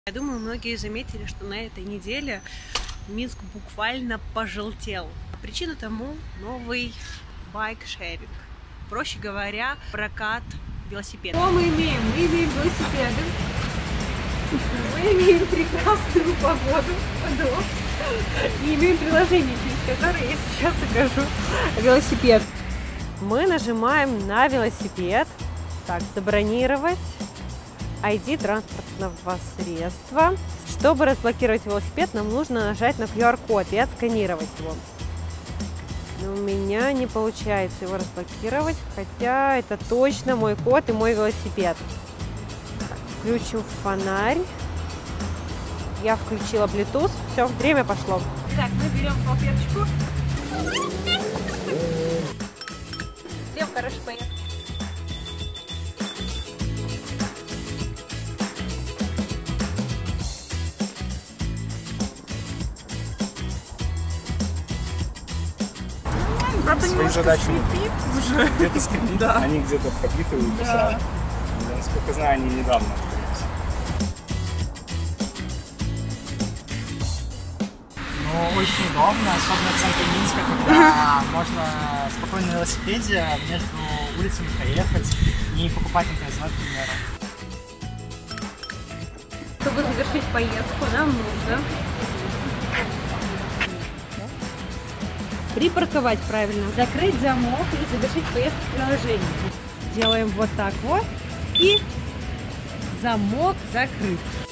Я думаю, многие заметили, что на этой неделе Минск буквально пожелтел. Причина тому новый байк-шеринг. Проще говоря, прокат велосипедов. Что мы имеем? Мы имеем велосипеды. Мы имеем прекрасную погоду. И имеем приложение, через которое я сейчас покажу велосипед. Мы нажимаем на велосипед. Так, забронировать. ID транспортного средства. Чтобы разблокировать велосипед, нам нужно нажать на QR-код и отсканировать его. Но у меня не получается его разблокировать, хотя это точно мой код и мой велосипед. Включим фонарь. Я включила Bluetooth. Все, время пошло. Так, мы берем салфеточку. Всем хорошей поездки. Правда, свои задачи скрипит уже. Где-то скрипит, да. Они где-то пропитывают. Да. Насколько знаю, они недавно открылись. Ну, очень удобно, особенно в центре Минска, когда можно спокойно на велосипеде между улицами проехать и покупать интернет, к примеру. Чтобы завершить поездку, нам нужно припарковать правильно, закрыть замок и завершить поездку в приложении. Делаем вот так вот, и замок закрыт.